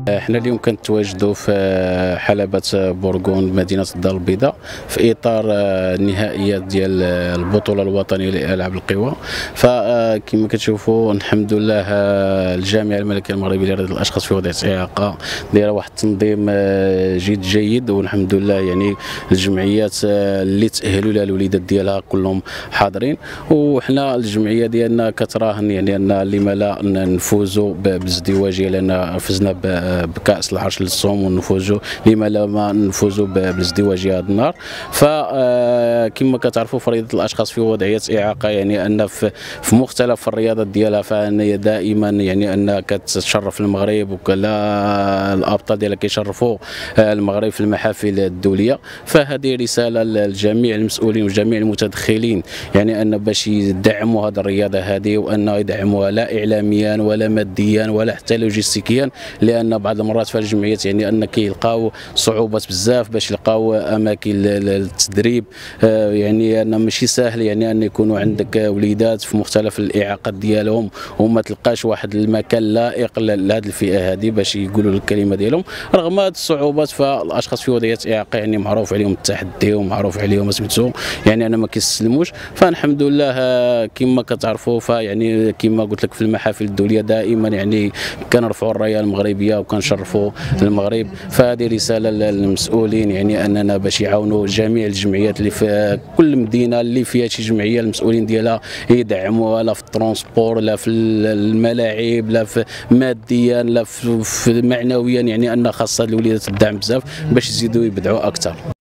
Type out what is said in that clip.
احنا اليوم كنتواجدوا في حلبة بورغون مدينة الدار البيضاء في اطار النهائيات ديال البطولة الوطنية لألعاب القوى. فكما كتشوفوا الحمد لله الجامعة الملكية المغربية لرعاية الاشخاص في وضعية اعاقة دايره واحد التنظيم جيد، والحمد لله يعني الجمعيات اللي تأهلوا لها الوليدات ديالها كلهم حاضرين، وحنا الجمعية ديالنا كتراهن يعني ان لما لا نفوزوا بالازدواجية، لان فزنا بكأس العرش للصوم ونفوزوا، لما لا ما نفوزوا بالازدواجية هذا النهار. فكما كتعرفوا فريضة الاشخاص في وضعية اعاقة يعني ان في مختلف الرياضات ديالها فهي دائما يعني انها كتشرف المغرب، وكلا الابطال ديالها كيشرفوا المغرب في المحافل الدولية. فهذه رسالة لجميع المسؤولين وجميع المتدخلين يعني ان باش يدعموا هذه الرياضة هذه، وان يدعموها لا اعلاميا ولا ماديا ولا حتى لوجستيكيا، لان بعض المرات في الجمعيات يعني ان كيلقاو صعوبات بزاف باش يلقاو اماكن للتدريب، يعني ان ماشي سهل يعني ان يكونوا عندك وليدات في مختلف الاعاقات ديالهم وما تلقاش واحد المكان لائق لهذه الفئه هذه باش يقولوا الكلمه ديالهم. رغم هذه الصعوبات فالاشخاص في وضعيه اعاقه يعني معروف عليهم التحدي ومعروف عليهم سميتو يعني انا ما كيستسلموش. فالحمد لله كما كتعرفوا فيعني كما قلت لك في المحافل الدوليه دائما يعني كنرفعوا الرايه المغربيه وكنشرفوا المغرب. فهذه رساله للمسؤولين يعني اننا باش يعاونوا جميع الجمعيات اللي في كل مدينه اللي فيها شي جمعيه المسؤولين ديالها يدعموها، لا في الترونسبور لا في الملاعب لا في ماديا لا في معنويا، يعني ان خاص الوليدات الدعم بزاف باش يزيدوا يبدعوا اكثر.